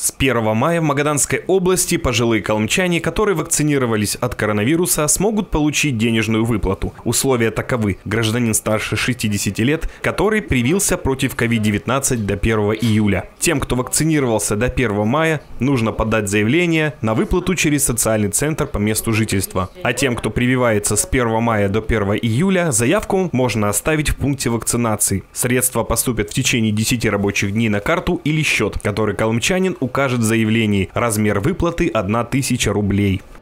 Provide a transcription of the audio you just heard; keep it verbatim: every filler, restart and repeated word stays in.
С первого мая в Магаданской области пожилые колымчане, которые вакцинировались от коронавируса, смогут получить денежную выплату. Условия таковы: гражданин старше шестидесяти лет, который привился против ковид девятнадцать до первого июля. Тем, кто вакцинировался до первого мая, нужно подать заявление на выплату через социальный центр по месту жительства. А тем, кто прививается с первого мая до первого июля, заявку можно оставить в пункте вакцинации. Средства поступят в течение десяти рабочих дней на карту или счет, который колымчанин укажет в заявлении. Размер выплаты – одна тысяча рублей.